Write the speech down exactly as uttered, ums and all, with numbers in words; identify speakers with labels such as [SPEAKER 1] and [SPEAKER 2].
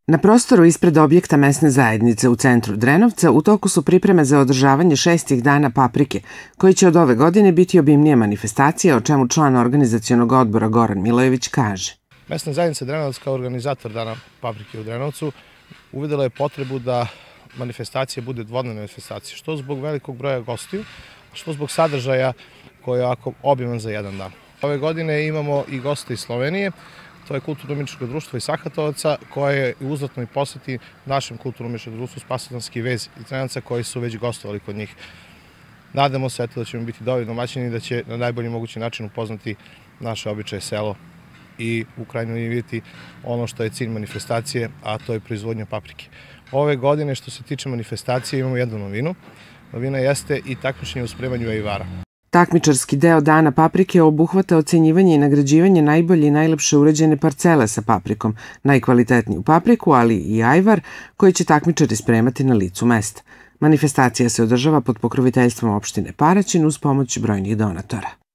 [SPEAKER 1] Na prostoru ispred objekta mesne zajednice u centru Drenovca u toku su pripreme za održavanje šestih dana paprike, koji će od ove godine biti obimnije manifestacije, o čemu član organizacionog odbora Goran Milojević kaže.
[SPEAKER 2] Mesna zajednica Drenovac kao organizator Dana paprike u Drenovcu uvidela je potrebu da manifestacija bude dvodnevna manifestacija, što zbog velikog broja gostiju, što zbog sadržaja koji je ovako obiman za jedan dan. Ove godine imamo i goste iz Slovenije. To je kulturno-umetničko društvo iz Sahatovaca koje je u uzvratnoj poseti našem kulturno-umetničkom društvu Spasidanski vez iz Drenovca koji su već gostovali kod njih. Nadamo se da ćemo biti dobri domaćini i da će na najbolji mogući način upoznati naše običaje, selo i u krajnjoj liniji vidjeti ono što je cilj manifestacije, a to je proizvodnja paprike. Ove godine što se tiče manifestacije imamo jednu novinu. Novina jeste i takmičenje u spremanju ajvara.
[SPEAKER 1] Takmičarski deo Dana paprike obuhvata ocenjivanje i nagrađivanje najbolje i najlepše urađene parcele sa paprikom, najkvalitetniju papriku, ali i ajvar koji će takmičari spremati na licu mesta. Manifestacija se održava pod pokroviteljstvom opštine Paraćin uz pomoć brojnih donatora.